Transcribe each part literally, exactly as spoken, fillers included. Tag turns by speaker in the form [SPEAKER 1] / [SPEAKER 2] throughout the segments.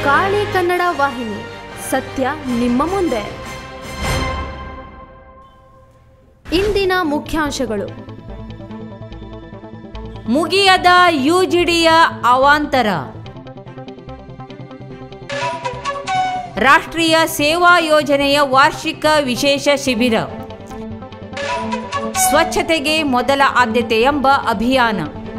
[SPEAKER 1] ಕಾಳಿ ಕನ್ನಡ ವಾಹಿನಿ, ಸತ್ಯ ನಿಮ್ಮ ಮುಂದೆ. ಇಂದಿನ ಮುಖ್ಯಾಂಶಗಳು.
[SPEAKER 2] ಮುಗಿಯದ ಯುಜಿಡಿಯ ಅವಾಂತರ. ರಾಷ್ಟ್ರೀಯ ಸೇವಾ ಯೋಜನೆಯ ವಾರ್ಷಿಕ ವಿಶೇಷ ಶಿಬಿರ. ಸ್ವಚ್ಛತೆಗೆ ಮೊದಲ ಆದ್ಯತೆ ಎಂಬ ಅಭಿಯಾನ.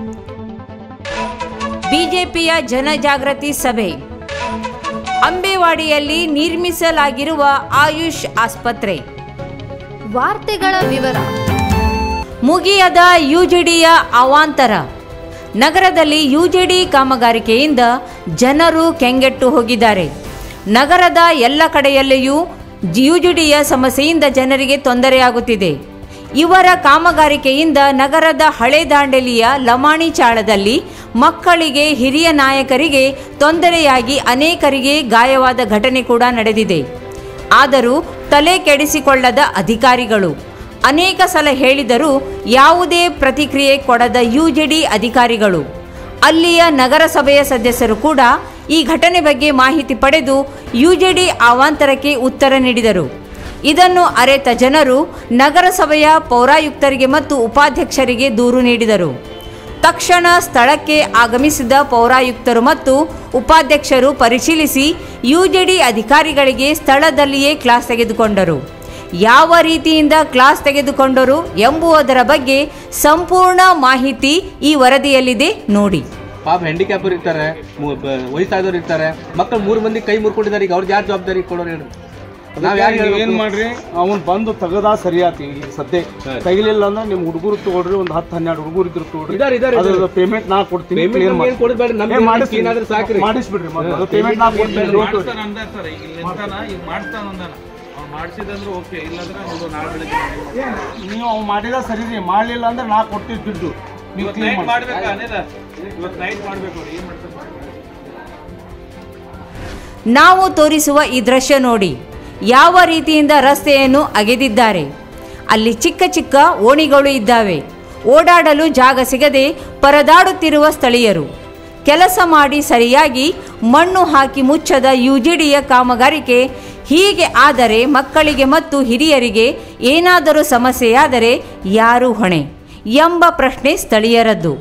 [SPEAKER 2] ಬಿಜೆಪಿಯ ಜನಜಾಗೃತಿ ಸಭೆ. ಅಂಬೇವಾಡಿಯಲ್ಲಿ ನಿರ್ಮಿಸಲಾಗಿರುವ ಆಯುಷ್ ಆಸ್ಪತ್ರೆ.
[SPEAKER 1] ವಾರ್ತೆಗಳ ವಿವರ.
[SPEAKER 2] ಮುಗಿಯದ ಯುಜಿಡಿಯ ಅವಾಂತರ. ನಗರದಲ್ಲಿ ಯುಜಿಡಿ ಕಾಮಗಾರಿಕೆಯಿಂದ ಜನರು ಕೆಂಗೆಟ್ಟು ಹೋಗಿದ್ದಾರೆ. ನಗರದ ಎಲ್ಲ ಕಡೆಯಲ್ಲಿಯೂ ಯುಜಿಡಿಯ ಸಮಸ್ಯೆಯಿಂದ ಜನರಿಗೆ ತೊಂದರೆಯಾಗುತ್ತಿದೆ. ಇವರ ಕಾಮಗಾರಿಕೆಯಿಂದ ನಗರದ ಹಳೆ ದಾಂಡೇಲಿಯ ಲಮಾಣಿ ಚಾಳದಲ್ಲಿ ಮಕ್ಕಳಿಗೆ, ಹಿರಿಯ ನಾಯಕರಿಗೆ ತೊಂದರೆಯಾಗಿ ಅನೇಕರಿಗೆ ಗಾಯವಾದ ಘಟನೆ ಕೂಡ ನಡೆದಿದೆ. ಆದರೂ ತಲೆ ಕೆಡಿಸಿಕೊಳ್ಳದ ಅಧಿಕಾರಿಗಳು. ಅನೇಕ ಸಲ ಹೇಳಿದರೂ ಯಾವುದೇ ಪ್ರತಿಕ್ರಿಯೆ ಕೊಡದ ಯುಜಿಡಿ ಅಧಿಕಾರಿಗಳು. ಅಲ್ಲಿಯ ನಗರಸಭೆಯ ಸದಸ್ಯರು ಕೂಡ ಈ ಘಟನೆ ಬಗ್ಗೆ ಮಾಹಿತಿ ಪಡೆದು ಯುಜಿಡಿ ಅವಾಂತರಕ್ಕೆ ಉತ್ತರ ನೀಡಿದರು. ಇದನ್ನು ಅರಿತ ಜನರು ನಗರಸಭೆಯ ಪೌರಾಯುಕ್ತರಿಗೆ ಮತ್ತು ಉಪಾಧ್ಯಕ್ಷರಿಗೆ ದೂರು ನೀಡಿದರು. ತಕ್ಷಣ ಸ್ಥಳಕ್ಕೆ ಆಗಮಿಸಿದ ಪೌರಾಯುಕ್ತರು ಮತ್ತು ಉಪಾಧ್ಯಕ್ಷರು ಪರಿಶೀಲಿಸಿ ಯುಜಿಡಿ ಅಧಿಕಾರಿಗಳಿಗೆ ಸ್ಥಳದಲ್ಲಿಯೇ ಕ್ಲಾಸ್ ತೆಗೆದುಕೊಂಡರು. ಯಾವ ರೀತಿಯಿಂದ ಕ್ಲಾಸ್ ತೆಗೆದುಕೊಂಡರು ಎಂಬುದರ ಬಗ್ಗೆ ಸಂಪೂರ್ಣ ಮಾಹಿತಿ ಈ ವರದಿಯಲ್ಲಿದೆ ನೋಡಿ.
[SPEAKER 3] ಪಾಪ ಹ್ಯಾಂಡಿಕ್ಯಾಪರ್ ಇರ್ತಾರೆ, ವಯಸ್ಸಾದವ್ರು ಇರ್ತಾರೆ, ಮಕ್ಕಳು ಮೂರು ಮಂದಿ ಕೈ ಮುರ್ಕೊಂಡಿದ್ದಾರೆ. ಈಗ ಅವ್ರಿಗೆ ಯಾರು ಜವಾಬ್ದಾರಿ ಕೊಡೋರು ಹೇಳಿ? ನಾವ್ ಯಾರು
[SPEAKER 4] ಏನ್ ಮಾಡ್ರಿ, ಅವನ್ ಬಂದು ತಗದ ಸರಿ ಆತಿ. ಸದ್ಯ ತೆಗಿಲಿಲ್ಲ ಅಂದ್ರೆ ನಿಮ್ ಹುಡುಗರು ತಗೊಳ್ರಿ, ಒಂದ್ ಹತ್ತು ಹನ್ನೆರಡು ಹುಡುಗರು ಇದ್ರು ತಗೊಳ್ರಿ, ಪೇಮೆಂಟ್ ನಾ ಕೊಡ್ತೀನಿ, ಮಾಡಿಸ್ಬಿಡ್ರಿ. ಪೇಮೆಂಟ್ ನಾ ಕೊಡ್ತೀನಿ. ನೀವು ಅವ್ ಮಾಡಿದ ಸರಿ ರೀ, ಮಾಡ್ಲಿಲ್ಲ ಅಂದ್ರೆ ನಾ ಕೊಡ್ತೀವಿ ದುಡ್ಡು. ನೀವು
[SPEAKER 2] ನಾವು ತೋರಿಸುವ ಈ ದೃಶ್ಯ ನೋಡಿ. ಯಾವ ರೀತಿಯಿಂದ ರಸ್ತೆಯನ್ನು ಅಗೆದಿದ್ದಾರೆ. ಅಲ್ಲಿ ಚಿಕ್ಕ ಚಿಕ್ಕ ಓಣಿಗಳು ಇದ್ದಾವೆ. ಓಡಾಡಲು ಜಾಗ ಸಿಗದೆ ಪರದಾಡುತ್ತಿರುವ ಸ್ಥಳೀಯರು. ಕೆಲಸ ಮಾಡಿ ಸರಿಯಾಗಿ ಮಣ್ಣು ಹಾಕಿ ಮುಚ್ಚದ ಯುಜಿಡಿಯ ಕಾಮಗಾರಿಕೆ ಹೀಗೆ ಆದರೆ ಮಕ್ಕಳಿಗೆ ಮತ್ತು ಹಿರಿಯರಿಗೆ ಏನಾದರೂ ಸಮಸ್ಯೆಯಾದರೆ ಯಾರು ಹೊಣೆ ಎಂಬ ಪ್ರಶ್ನೆ ಸ್ಥಳೀಯರದ್ದು.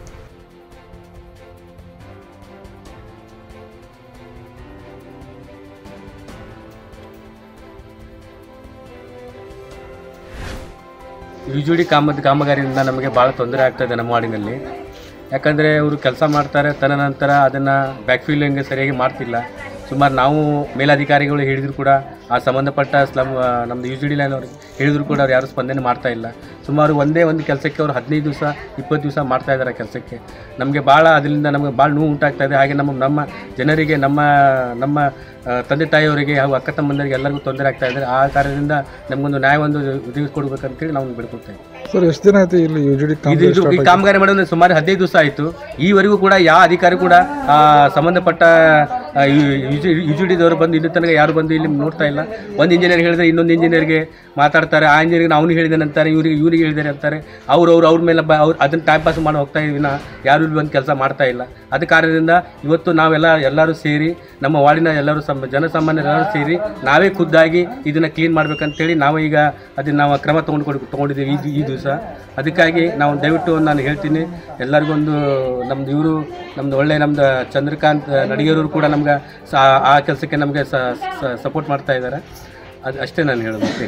[SPEAKER 3] ಯುಜಿಡಿ ಕಾಮದ ಕಾಮಗಾರಿಯಿಂದ ನಮಗೆ ಭಾಳ ತೊಂದರೆ ಆಗ್ತಾಯಿದೆ ನಮ್ಮ ವಾರ್ಡಿನಲ್ಲಿ. ಯಾಕಂದರೆ ಅವರು ಕೆಲಸ ಮಾಡ್ತಾರೆ, ತದನಂತರ ಅದನ್ನು ಬ್ಯಾಕ್ಫಿಲ್ಲಿಂಗ್ ಸರಿಯಾಗಿ ಮಾಡ್ತಿಲ್ಲ. ಸುಮಾರು ನಾವು ಮೇಲಧಿಕಾರಿಗಳು ಹೇಳಿದ್ರು ಕೂಡ, ಆ ಸಂಬಂಧಪಟ್ಟ ಸ್ಲಮ್ ನಮ್ಮದು ಯು ಜಿ ಡಿ ಲೈನ್ ಅವ್ರಿಗೆ ಹೇಳಿದ್ರು ಕೂಡ ಅವ್ರು ಯಾರು ಸ್ಪಂದನೆ ಮಾಡ್ತಾ ಇಲ್ಲ. ಸುಮಾರು ಒಂದೇ ಒಂದು ಕೆಲಸಕ್ಕೆ ಅವರು ಹದಿನೈದು ದಿವಸ ಇಪ್ಪತ್ತು ದಿವಸ ಮಾಡ್ತಾ ಇದ್ದಾರೆ ಕೆಲಸಕ್ಕೆ. ನಮಗೆ ಭಾಳ ಅದರಿಂದ ನಮಗೆ ಭಾಳ ನೋವು ಉಂಟಾಗ್ತಾ ಇದೆ. ಹಾಗೆ ನಮ್ಮ ನಮ್ಮ ಜನರಿಗೆ, ನಮ್ಮ ನಮ್ಮ ತಂದೆ ತಾಯಿಯವರಿಗೆ ಹಾಗೂ ಅಕ್ಕ ತಮ್ಮಂದರಿಗೆ ಎಲ್ಲರಿಗೂ ತೊಂದರೆ ಆಗ್ತಾ ಇದ್ದಾರೆ. ಆ ಕಾರಣದಿಂದ ನಮಗೊಂದು ನ್ಯಾಯ ಒಂದು ಒದಗಿಸ್ಕೊಡ್ಬೇಕಂತೇಳಿ ನಾವು ಬಿಡ್ಕೊಳ್ತೇವೆ.
[SPEAKER 5] ಸರ್, ಎಷ್ಟು ದಿನ ಆಯ್ತು ಇಲ್ಲಿ ಯುಜಿಡಿ
[SPEAKER 3] ಈ ಕಾಮಗಾರಿ ಮಾಡೋದು? ಸುಮಾರು ಹದಿನೈದು ದಿವಸ ಆಯಿತು. ಈವರೆಗೂ ಕೂಡ ಯಾವ ಅಧಿಕಾರಿ ಕೂಡ ಸಂಬಂಧಪಟ್ಟ ಯುಜಿಡಿದವರು ಬಂದು ಇಲ್ಲಿ ತನಕ ಯಾರು ಬಂದು ಇಲ್ಲಿ ನೋಡ್ತಾ ಇಲ್ಲ. ಒಂದು ಇಂಜಿನಿಯರ್ ಹೇಳಿದ್ರೆ ಇನ್ನೊಂದು ಇಂಜಿನಿಯರ್ಗೆ ಮಾತಾಡ್ತಾರೆ. ಆ ಇಂಜಿನಿಯರ್ಗೆ ಅವನಿಗೆ ಹೇಳಿದ್ದೇನೆ ಅಂತಾರೆ, ಇವ್ರಿಗೆ ಇವ್ರಿಗೆ ಹೇಳಿದ್ದಾರೆ ಅಂತಾರೆ. ಅವ್ರು ಅವ್ರು ಅವ್ರ ಮೇಲೆ ಬ ಅವ್ರು ಅದನ್ನು ಟೈಮ್ ಪಾಸ್ ಮಾಡಿ ಹೋಗ್ತಾ ಇದೀವಿ. ಯಾರು ಇಲ್ಲಿ ಬಂದು ಕೆಲಸ ಮಾಡ್ತಾ ಇಲ್ಲ. ಅದ ಕಾರಣದಿಂದ ಇವತ್ತು ನಾವೆಲ್ಲ ಎಲ್ಲರೂ ಸೇರಿ, ನಮ್ಮ ವಾರ್ಡಿನ ಎಲ್ಲರೂ ಸಮ ಜನಸಾಮಾನ್ಯರೆಲ್ಲರೂ ಸೇರಿ ನಾವೇ ಖುದ್ದಾಗಿ ಇದನ್ನು ಕ್ಲೀನ್ ಮಾಡ್ಬೇಕಂತೇಳಿ ನಾವು ಈಗ ಅದನ್ನು ನಾವು ಕ್ರಮ ತೊಗೊಂಡು ತೊಗೊಂಡಿದ್ದೀವಿ ಈ ಈ ದಿವಸ. ಅದಕ್ಕಾಗಿ ನಾವು ದಯವಿಟ್ಟು ನಾನು ಹೇಳ್ತೀನಿ ಎಲ್ಲರಿಗೊಂದು, ನಮ್ದು ಇವರು ನಮ್ಮದು ಒಳ್ಳೆ ನಮ್ಮದು ಚಂದ್ರಕಾಂತ್ ನಡಿಗೇರವರು ಕೂಡ ನಮ್ಗೆ ಆ ಕೆಲಸಕ್ಕೆ ನಮಗೆ ಸಪೋರ್ಟ್ ಮಾಡ್ತಾ ಇದ್ದಾರೆ. ಅದು ಅಷ್ಟೇ ನಾನು ಹೇಳೋದು.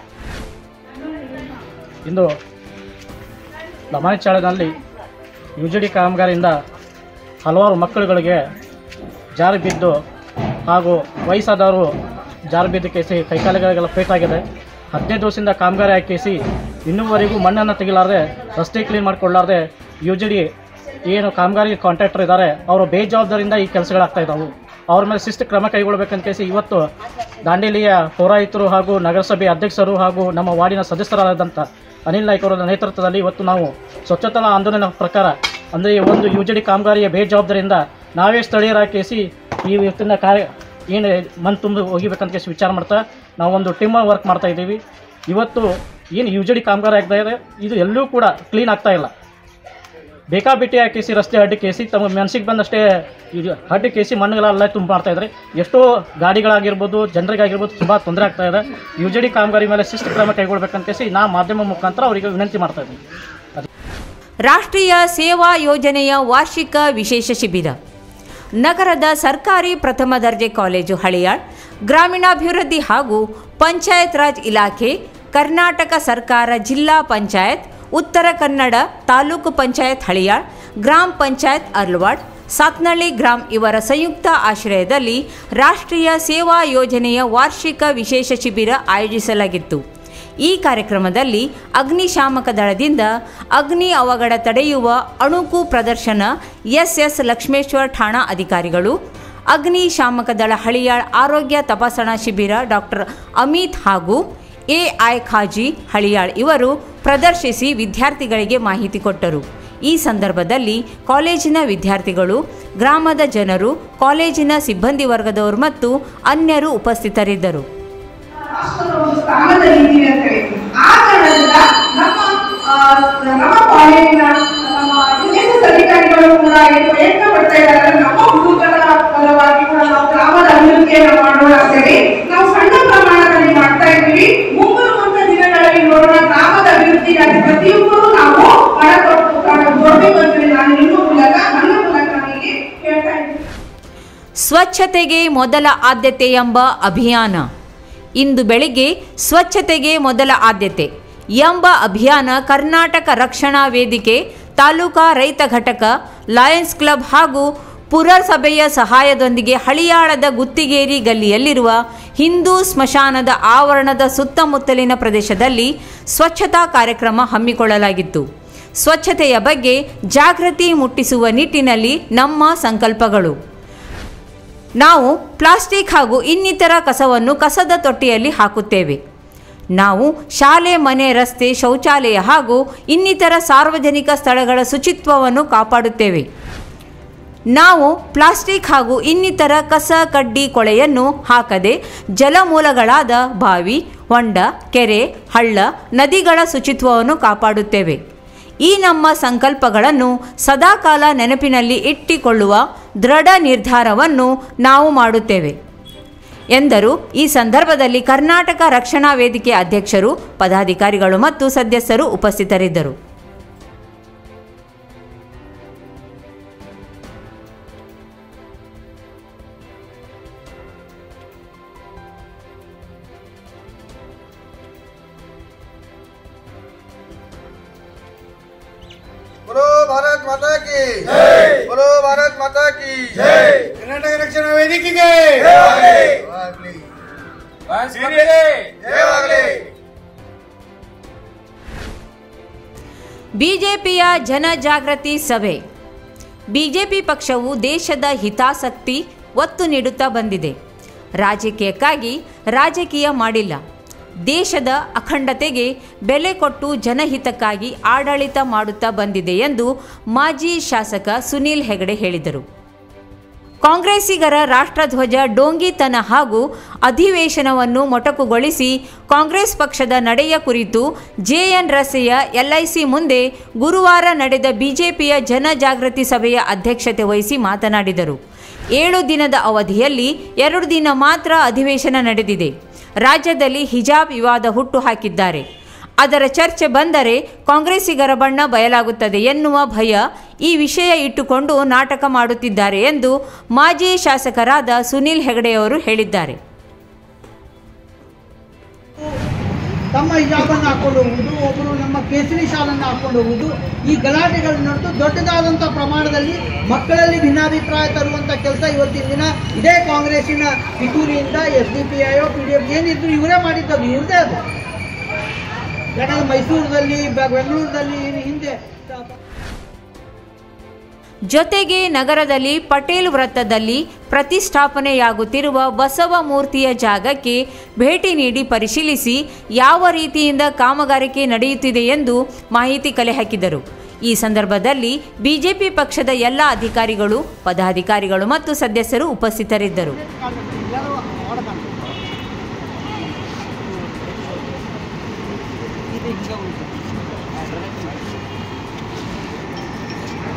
[SPEAKER 6] ಇಂದು ಲಮಾಣಿಚಾಳದಲ್ಲಿ ಯುಜಿಡಿ ಕಾಮಗಾರಿಯಿಂದ ಹಲವಾರು ಮಕ್ಕಳುಗಳಿಗೆ ಜಾರಿ ಬಿದ್ದು ಹಾಗೂ ವಯಸ್ಸಾದವರು ಜಾರಿ ಬಿದ್ದು ಕೇಸಿ ಕೈಕಾಲಿಗಳಿಗೆಲ್ಲ ಪೇಟಾಗಿದೆ. ಹದಿನೈದು ದಿವಸದಿಂದ ಕಾಮಗಾರಿ ಹಾಕಿಸಿ ಇನ್ನೂವರೆಗೂ ಮಣ್ಣನ್ನು ತೆಗಿಲಾರದೆ, ರಸ್ತೆ ಕ್ಲೀನ್ ಮಾಡಿಕೊಳ್ಳಾರದೆ ಯುಜಿಡಿ ಏನು ಕಾಮಗಾರಿ ಕಾಂಟ್ರಾಕ್ಟರ್ ಇದ್ದಾರೆ ಅವರು ಬೇಜವಾಬ್ದಾರಿಯಿಂದ ಈ ಕೆಲಸಗಳಾಗ್ತಾ ಇದ್ದಾವೆ. ಅವ್ರ ಮೇಲೆ ಶಿಸ್ತು ಕ್ರಮ ಕೈಗೊಳ್ಳಬೇಕಂತ ಕೇಸಿ ಇವತ್ತು ದಾಂಡೇಲಿಯ ಪೌರಾಯುಕ್ತರು ಹಾಗೂ ನಗರಸಭೆ ಅಧ್ಯಕ್ಷರು ಹಾಗೂ ನಮ್ಮ ವಾರ್ಡಿನ ಸದಸ್ಯರಾದಂಥ ಅನಿಲ್ ನಾಯ್ಕ ಅವರ ನೇತೃತ್ವದಲ್ಲಿ ಇವತ್ತು ನಾವು ಸ್ವಚ್ಛತಾ ಆಂದೋಲನ ಪ್ರಕಾರ ಅಂದರೆ ಒಂದು ಯುಜಿಡಿ ಕಾಮಗಾರಿಯ ಬೇಜವಾಬ್ದಾರಿಯಿಂದ ನಾವೇ ಸ್ಥಳೀಯರಾಗಿಸಿ ಈ ಇವತ್ತಿನ ಕಾರ್ಯ ಏನು ಮನ್ ತುಂಬ ಹೋಗಿಬೇಕಂತ ಕೇಸಿ ವಿಚಾರ ಮಾಡ್ತಾ ನಾವೊಂದು ಟೀಮ್ ವರ್ಕ್ ಮಾಡ್ತಾ ಇದ್ದೀವಿ. ಇವತ್ತು ಏನು ಯುಜಿಡಿ ಕಾಮಗಾರಿ ಆಗ್ತಾ ಇದೆ ಇದು ಎಲ್ಲೂ ಕೂಡ ಕ್ಲೀನ್ ಆಗ್ತಾ ಇಲ್ಲ. ಬೇಕಾಬಿಟ್ಟಿ ಹಾಕಿಸಿ ರಸ್ತೆ ಅಡ್ಡಿ ಕೇಸಿ ತಮ್ಮ ಮನಸ್ಸಿಗೆ ಬಂದಷ್ಟೇ ಇದು ಅಡ್ಡಿ ಕೇಸಿ ಮಣ್ಣುಗಳೆಲ್ಲ ತುಂಬ ಮಾಡ್ತಾ ಇದ್ದಾರೆ. ಎಷ್ಟೋ ಗಾಡಿಗಳಾಗಿರ್ಬೋದು ಜನರಿಗಾಗಿರ್ಬೋದು ತುಂಬ ತೊಂದರೆ ಆಗ್ತಾ ಇದೆ. ಯು ಜಿ ಡಿ ಕಾಮಗಾರಿ ಮೇಲೆ ಶಿಸ್ತು ಕ್ರಮ ಕೈಗೊಳ್ಬೇಕಂತ ಕೇಸಿ ನಾ ಮಾಧ್ಯಮ ಮುಖಾಂತರ ಅವರಿಗೆ ವಿನಂತಿ ಮಾಡ್ತಾ ಇದ್ದೀನಿ.
[SPEAKER 2] ರಾಷ್ಟ್ರೀಯ ಸೇವಾ ಯೋಜನೆಯ ವಾರ್ಷಿಕ ವಿಶೇಷ ಶಿಬಿರ ನಗರದ ಸರ್ಕಾರಿ ಪ್ರಥಮ ದರ್ಜೆ ಕಾಲೇಜು ಹಳಿಯಾಳ್, ಗ್ರಾಮೀಣಾಭಿವೃದ್ಧಿ ಹಾಗೂ ಪಂಚಾಯತ್ ರಾಜ್ ಇಲಾಖೆ, ಕರ್ನಾಟಕ ಸರ್ಕಾರ, ಜಿಲ್ಲಾ ಪಂಚಾಯತ್, ಉತ್ತರ ಕನ್ನಡ ತಾಲೂಕು ಪಂಚಾಯತ್ ಹಳಿಯಾಳ್, ಗ್ರಾಮ ಪಂಚಾಯತ್ ಅರ್ಲವಾಡ್, ಸಾತ್ನಳ್ಳಿ ಗ್ರಾಮ್ ಇವರ ಸಂಯುಕ್ತ ಆಶ್ರಯದಲ್ಲಿ ರಾಷ್ಟ್ರೀಯ ಸೇವಾ ಯೋಜನೆಯ ವಾರ್ಷಿಕ ವಿಶೇಷ ಶಿಬಿರ ಆಯೋಜಿಸಲಾಗಿತ್ತು. ಈ ಕಾರ್ಯಕ್ರಮದಲ್ಲಿ ಅಗ್ನಿಶಾಮಕ ದಳದಿಂದ ಅಗ್ನಿ ಅವಘಡ ತಡೆಯುವ ಅಣುಕು ಪ್ರದರ್ಶನ, ಎಸ್ ಎಸ್ ಲಕ್ಷ್ಮೇಶ್ವರ ಠಾಣಾ ಅಧಿಕಾರಿಗಳು, ಅಗ್ನಿಶಾಮಕ ದಳ ಹಳಿಯಾಳ್ ಆರೋಗ್ಯ ತಪಾಸಣಾ ಶಿಬಿರ ಡಾಕ್ಟರ್ ಅಮಿತ್ ಹಾಗೂ ಎ ಐ ಖಾಜಿ ಹಳಿಯಾಳ್ ಇವರು ಪ್ರದರ್ಶಿಸಿ ವಿದ್ಯಾರ್ಥಿಗಳಿಗೆ ಮಾಹಿತಿ ಕೊಟ್ಟರು. ಈ ಸಂದರ್ಭದಲ್ಲಿ ಕಾಲೇಜಿನ ವಿದ್ಯಾರ್ಥಿಗಳು, ಗ್ರಾಮದ ಜನರು, ಕಾಲೇಜಿನ ಸಿಬ್ಬಂದಿ ವರ್ಗದವರು ಮತ್ತು ಅನ್ಯರು ಉಪಸ್ಥಿತರಿದ್ದರು.
[SPEAKER 7] ಅಧಿಕಾರಿಗಳು ಕೂಡ ಪ್ರಯತ್ನ ಪಡ್ತಾ ಇದ್ದಾರೆ. ನಮ್ಮ ಹುಡುಗರ ಫಲವಾಗಿ ಕೂಡ ನಾವು ಗ್ರಾಮದ ಅಭಿವೃದ್ಧಿಯನ್ನು ಮಾಡೋಣ ಅಂತೇಳಿ ನಾವು ಸಣ್ಣ ಪ್ರಮಾಣದಲ್ಲಿ ಮಾಡ್ತಾ ಇದ್ದೀವಿ. ಮುಂಬರುವಂತ ದಿನಗಳಲ್ಲಿ ನೋಡೋಣ ಗ್ರಾಮದ ಅಭಿವೃದ್ಧಿಗಾಗಿ ಪ್ರತಿಯೊಬ್ಬರು ನಾವು ಮಾಡಬೇಕು ಅಂತೇಳಿ ನಾನು ನಿಮ್ಮ ಮೂಲಕ ನನ್ನ ಮೂಲಕ ನನಗೆ ಹೇಳ್ತಾ ಇದ್ದೀನಿ.
[SPEAKER 2] ಸ್ವಚ್ಛತೆಗೆ ಮೊದಲ ಆದ್ಯತೆ ಎಂಬ ಅಭಿಯಾನ. ಇಂದು ಬೆಳಿಗ್ಗೆ ಸ್ವಚ್ಛತೆಗೆ ಮೊದಲ ಆದ್ಯತೆ ಎಂಬ ಅಭಿಯಾನ ಕರ್ನಾಟಕ ರಕ್ಷಣಾ ವೇದಿಕೆ, ತಾಲೂಕಾ ರೈತ ಘಟಕ, ಲಯನ್ಸ್ ಕ್ಲಬ್ ಹಾಗೂ ಪುರಸಭೆಯ ಸಹಾಯದೊಂದಿಗೆ ಹಳಿಯಾಳದ ಗುತ್ತಿಗೇರಿ ಗಲ್ಲಿಯಲ್ಲಿರುವ ಹಿಂದೂ ಸ್ಮಶಾನದ ಆವರಣದ ಸುತ್ತಮುತ್ತಲಿನ ಪ್ರದೇಶದಲ್ಲಿ ಸ್ವಚ್ಛತಾ ಕಾರ್ಯಕ್ರಮ ಹಮ್ಮಿಕೊಳ್ಳಲಾಗಿತ್ತು. ಸ್ವಚ್ಛತೆಯ ಬಗ್ಗೆ ಜಾಗೃತಿ ಮೂಡಿಸುವ ನಿಟ್ಟಿನಲ್ಲಿ ನಮ್ಮ ಸಂಕಲ್ಪಗಳು: ನಾವು ಪ್ಲಾಸ್ಟಿಕ್ ಹಾಗೂ ಇನ್ನಿತರ ಕಸವನ್ನು ಕಸದ ತೊಟ್ಟಿಯಲ್ಲಿ ಹಾಕುತ್ತೇವೆ. ನಾವು ಶಾಲೆ, ಮನೆ, ರಸ್ತೆ, ಶೌಚಾಲಯ ಹಾಗೂ ಇನ್ನಿತರ ಸಾರ್ವಜನಿಕ ಸ್ಥಳಗಳ ಶುಚಿತ್ವವನ್ನು ಕಾಪಾಡುತ್ತೇವೆ. ನಾವು ಪ್ಲಾಸ್ಟಿಕ್ ಹಾಗೂ ಇನ್ನಿತರ ಕಸ ಕಡ್ಡಿ ಕೊಳೆಯನ್ನು ಹಾಕದೆ ಜಲಮೂಲಗಳಾದ ಬಾವಿ, ಹೊಂಡ, ಕೆರೆ, ಹಳ್ಳ, ನದಿಗಳ ಶುಚಿತ್ವವನ್ನು ಕಾಪಾಡುತ್ತೇವೆ. ಈ ನಮ್ಮ ಸಂಕಲ್ಪಗಳನ್ನು ಸದಾಕಾಲ ನೆನಪಿನಲ್ಲಿ ಇಟ್ಟುಕೊಳ್ಳುವ ದೃಢ ನಿರ್ಧಾರವನ್ನು ನಾವು ಮಾಡುತ್ತೇವೆ ಎಂದರು. ಈ ಸಂದರ್ಭದಲ್ಲಿ ಕರ್ನಾಟಕ ರಕ್ಷಣಾ ವೇದಿಕೆ ಅಧ್ಯಕ್ಷರು, ಪದಾಧಿಕಾರಿಗಳು ಮತ್ತು ಸದಸ್ಯರು ಉಪಸ್ಥಿತರಿದ್ದರು.
[SPEAKER 8] बोलो भारत माता की जय, बोलो भारत माता की जय, कर्नाटक रक्षणा ವೇದಿಕೆಗೆ ಜಯವಾಗಲಿ, ಜಯವಾಗಲಿ.
[SPEAKER 2] ಬಿಜೆಪಿಯ ಜನಜಾಗೃತಿ ಸಭೆ. ಬಿಜೆಪಿ ಪಕ್ಷವು ದೇಶದ ಹಿತಾಸಕ್ತಿ ಒತ್ತು ನೀಡುತ್ತಾ ಬಂದಿದೆ. ರಾಜಕೀಯಕ್ಕಾಗಿ ರಾಜಕೀಯ ಮಾಡಿಲ್ಲ. ದೇಶದ ಅಖಂಡತೆಗೆ ಬೆಲೆ ಕೊಟ್ಟು ಜನಹಿತಕ್ಕಾಗಿ ಆಡಳಿತ ಮಾಡುತ್ತಾ ಬಂದಿದೆ ಎಂದು ಮಾಜಿ ಶಾಸಕ ಸುನೀಲ್ ಹೆಗಡೆ ಹೇಳಿದರು. ಕಾಂಗ್ರೆಸ್ಸಿಗರ ರಾಷ್ಟ್ರಧ್ವಜ ಡೋಂಗಿತನ ಹಾಗೂ ಅಧಿವೇಶನವನ್ನು ಮೊಟಕುಗೊಳಿಸಿ ಕಾಂಗ್ರೆಸ್ ಪಕ್ಷದ ನಡೆಯ ಕುರಿತು ಜೆಎನ್ ರಸ್ತೆಯ ಎಲ್ಐಸಿ ಮುಂದೆ ಗುರುವಾರ ನಡೆದ ಬಿಜೆಪಿಯ ಜನಜಾಗೃತಿ ಸಭೆಯ ಅಧ್ಯಕ್ಷತೆ ವಹಿಸಿ ಮಾತನಾಡಿದರು. ಏಳು ದಿನದ ಅವಧಿಯಲ್ಲಿ ಎರಡು ದಿನ ಮಾತ್ರ ಅಧಿವೇಶನ ನಡೆದಿದೆ. ರಾಜ್ಯದಲ್ಲಿ ಹಿಜಾಬ್ ವಿವಾದ ಹುಟ್ಟು ಹಾಕಿದ್ದಾರೆ. ಅದರ ಚರ್ಚೆ ಬಂದರೆ ಕಾಂಗ್ರೆಸ್ಸಿಗರ ಬಣ್ಣ ಬಯಲಾಗುತ್ತದೆ ಎನ್ನುವ ಭಯ ಈ ವಿಷಯ ಇಟ್ಟುಕೊಂಡು ನಾಟಕ ಮಾಡುತ್ತಿದ್ದಾರೆ ಎಂದು ಮಾಜಿ ಶಾಸಕರಾದ ಸುನೀಲ್ ಹೆಗಡೆಯವರು ಹೇಳಿದ್ದಾರೆ.
[SPEAKER 9] ತಮ್ಮ ಹಿಜಾಬನ್ನು ಹಾಕೊಂಡು ಹೋಗುವುದು, ಒಬ್ಬರು ನಮ್ಮ ಕೇಸರಿ ಶಾಲನ್ನು ಹಾಕೊಂಡು ಹೋಗುವುದು, ಈ ಗಲಾಟೆಗಳು ನಡೆದು ದೊಡ್ಡದಾದಂಥ ಪ್ರಮಾಣದಲ್ಲಿ ಮಕ್ಕಳಲ್ಲಿ ಭಿನ್ನಾಭಿಪ್ರಾಯ ತರುವಂಥ ಕೆಲಸ ಇವತ್ತಿನ ದಿನ ಇದೇ ಕಾಂಗ್ರೆಸ್ಸಿನ ಪಿತೂರಿಯಿಂದ S D P I P D F ಏನಿದ್ರು ಇವರೇ ಮಾಡಿದ್ದದು, ಇವ್ರದೇ ಅದು. ಯಾಕಂದರೆ ಮೈಸೂರಿನಲ್ಲಿ, ಬೆಂಗಳೂರಿನಲ್ಲಿ ಹಿಂದೆ
[SPEAKER 2] ಜೊತೆಗೆ ನಗರದಲ್ಲಿ ಪಟೇಲ್ ವೃತ್ತದಲ್ಲಿ ಪ್ರತಿಷ್ಠಾಪನೆಯಾಗುತ್ತಿರುವ ಬಸವ ಮೂರ್ತಿಯ ಜಾಗಕ್ಕೆ ಭೇಟಿ ನೀಡಿ ಪರಿಶೀಲಿಸಿ ಯಾವ ರೀತಿಯಿಂದ ಕಾಮಗಾರಿಕೆ ನಡೆಯುತ್ತಿದೆ ಎಂದು ಮಾಹಿತಿ ಕಲೆ ಹಾಕಿದರು. ಈ ಸಂದರ್ಭದಲ್ಲಿ ಬಿಜೆಪಿ ಪಕ್ಷದ ಎಲ್ಲ ಅಧಿಕಾರಿಗಳು, ಪದಾಧಿಕಾರಿಗಳು ಮತ್ತು ಸದಸ್ಯರು ಉಪಸ್ಥಿತರಿದ್ದರು.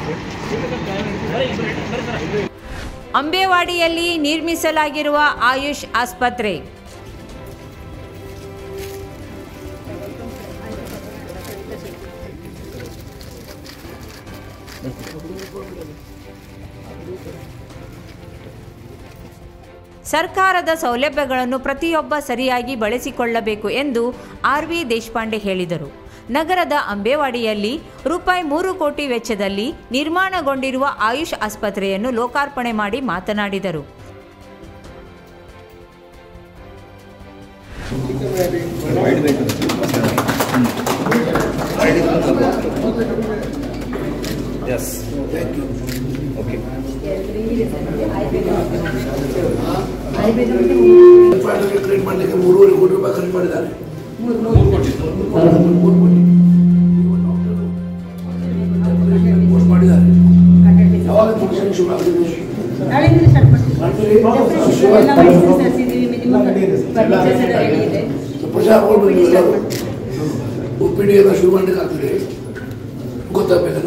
[SPEAKER 2] ಅಂಬೇವಾಡಿಯಲ್ಲಿ ನಿರ್ಮಿಸಲಾಗಿರುವ ಆಯುಷ್ ಆಸ್ಪತ್ರೆ. ಸರ್ಕಾರದ ಸೌಲಭ್ಯಗಳನ್ನು ಪ್ರತಿಯೊಬ್ಬ ಸರಿಯಾಗಿ ಬಳಸಿಕೊಳ್ಳಬೇಕು ಎಂದು ಆರ್ ವಿ ದೇಶಪಾಂಡೆ ಹೇಳಿದರು. ನಗರದ ಅಂಬೇವಾಡಿಯಲ್ಲಿ ರೂಪಾಯಿ ಮೂರು ಕೋಟಿ ವೆಚ್ಚದಲ್ಲಿ ನಿರ್ಮಾಣಗೊಂಡಿರುವ ಆಯುಷ್ ಆಸ್ಪತ್ರೆಯನ್ನು ಲೋಕಾರ್ಪಣೆ ಮಾಡಿ ಮಾತನಾಡಿದರು.
[SPEAKER 10] ಮೂರುವರೆ ಕೋಟಿ ರೂಪಾಯಿ ಖರ್ಚು ಮಾಡಿದ್ದಾರೆ. ಒಪಿಡಿ ಎಲ್ಲ ಶುರು ಮಾಡಲಿಕ್ಕೆ ಆಗ್ತದೆ ಗೊತ್ತಾಗಬೇಕಲ್ಲ.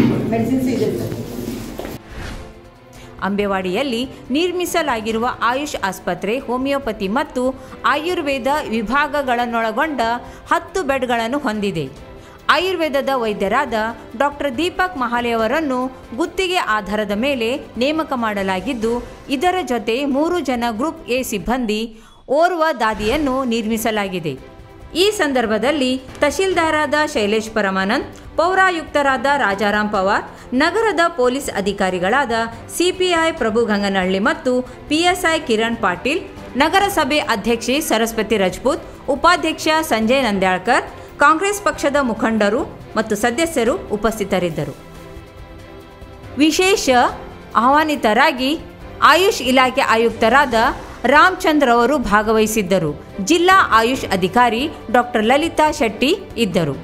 [SPEAKER 2] ಅಂಬೇವಾಡಿಯಲ್ಲಿ ನಿರ್ಮಿಸಲಾಗಿರುವ ಆಯುಷ್ ಆಸ್ಪತ್ರೆ ಹೋಮಿಯೋಪತಿ ಮತ್ತು ಆಯುರ್ವೇದ ವಿಭಾಗಗಳನ್ನೊಳಗೊಂಡ ಹತ್ತು ಬೆಡ್ಗಳನ್ನು ಹೊಂದಿದೆ. ಆಯುರ್ವೇದದ ವೈದ್ಯರಾದ ಡಾಕ್ಟರ್ ದೀಪಕ್ ಮಹಾಲೆಯವರನ್ನು ಗುತ್ತಿಗೆ ಆಧಾರದ ಮೇಲೆ ನೇಮಕ ಮಾಡಲಾಗಿದ್ದು, ಇದರ ಜೊತೆ ಮೂರು ಜನ ಗ್ರೂಪ್ ಎ ಸಿಬ್ಬಂದಿ, ಓರ್ವ ದಾದಿಯನ್ನು ನಿರ್ಮಿಸಲಾಗಿದೆ. ಈ ಸಂದರ್ಭದಲ್ಲಿ ತಹಶೀಲ್ದಾರಾದ ಶೈಲೇಶ್ ಪರಮಾನಂದ್, ಪೌರಾಯುಕ್ತರಾದ ರಾಜಾರಾಮ್ ಪವಾರ್, ನಗರದ ಪೊಲೀಸ್ ಅಧಿಕಾರಿಗಳಾದ ಸಿಪಿಐ ಪ್ರಭು ಗಂಗನಹಳ್ಳಿ ಮತ್ತು ಪಿಎಸ್ಐ ಕಿರಣ್ ಪಾಟೀಲ್, ನಗರಸಭೆ ಅಧ್ಯಕ್ಷೆ ಸರಸ್ವತಿ ರಜಪೂತ್, ಉಪಾಧ್ಯಕ್ಷ ಸಂಜಯ್ ನಂದ್ಯಾಳ್ಕರ್, ಕಾಂಗ್ರೆಸ್ ಪಕ್ಷದ ಮುಖಂಡರು ಮತ್ತು ಸದಸ್ಯರು ಉಪಸ್ಥಿತರಿದ್ದರು. ವಿಶೇಷ ಆಹ್ವಾನಿತರಾಗಿ ಆಯುಷ್ ಇಲಾಖೆ ಆಯುಕ್ತರಾದ ರಾಮಚಂದ್ರ ಅವರು ಭಾಗವಹಿಸಿದ್ದರು. ಜಿಲ್ಲಾ ಆಯುಷ್ ಅಧಿಕಾರಿ ಡಾಕ್ಟರ್ ಲಲಿತಾ ಶೆಟ್ಟಿ ಇದ್ದರು.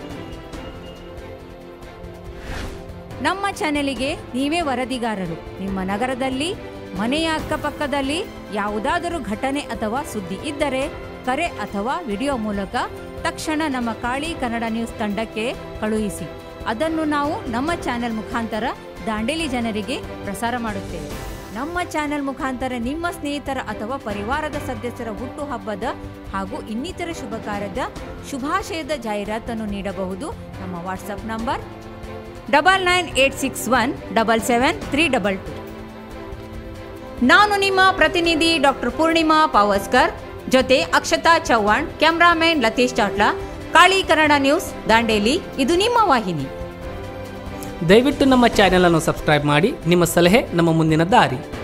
[SPEAKER 2] ನಮ್ಮ ಚಾನೆಲಿಗೆ ನೀವೇ ವರದಿಗಾರರು. ನಿಮ್ಮ ನಗರದಲ್ಲಿ, ಮನೆಯ ಅಕ್ಕಪಕ್ಕದಲ್ಲಿ ಯಾವುದಾದರೂ ಘಟನೆ ಅಥವಾ ಸುದ್ದಿ ಇದ್ದರೆ ಕರೆ ಅಥವಾ ವಿಡಿಯೋ ಮೂಲಕ ತಕ್ಷಣ ನಮ್ಮ ಕಾಳಿ ಕನ್ನಡ ನ್ಯೂಸ್ ತಂಡಕ್ಕೆ ಕಳುಹಿಸಿ. ಅದನ್ನು ನಾವು ನಮ್ಮ ಚಾನೆಲ್ ಮುಖಾಂತರ ದಾಂಡೇಲಿ ಜನರಿಗೆ ಪ್ರಸಾರ ಮಾಡುತ್ತೇವೆ. ನಮ್ಮ ಚಾನೆಲ್ ಮುಖಾಂತರ ನಿಮ್ಮ ಸ್ನೇಹಿತರ ಅಥವಾ ಪರಿವಾರದ ಸದಸ್ಯರ ಹುಟ್ಟುಹಬ್ಬದ ಹಾಗೂ ಇನ್ನಿತರ ಶುಭ ಕಾರ್ಯದ ಶುಭಾಶಯದ ಜಾಹೀರಾತನ್ನು ನೀಡಬಹುದು. ನಮ್ಮ WhatsApp number double nine eight six one double seven three double two. ನಾನು ನಿಮ್ಮ ಪ್ರತಿನಿಧಿ ಡಾಕ್ಟರ್ ಪೂರ್ಣಿಮಾ ಪಾವಸ್ಕರ್, ಜೊತೆ ಅಕ್ಷತಾ ಚವ್ಹಾಣ್, ಕ್ಯಾಮ್ರಾಮನ್ ಲತೀಶ್ ಚಾಟ್ಲಾ, ಕಾಳಿ ಕನ್ನಡ ನ್ಯೂಸ್ ದಾಂಡೇಲಿ. ಇದು ನಿಮ್ಮ ವಾಹಿನಿ.
[SPEAKER 11] ದಯವಿಟ್ಟು ನಮ್ಮ ಚಾನೆಲ್ ಅನ್ನು ಸಬ್ಸ್ಕ್ರೈಬ್ ಮಾಡಿ. ನಿಮ್ಮ ಸಲಹೆ ನಮ್ಮ ಮುಂದಿನ ದಾರಿ.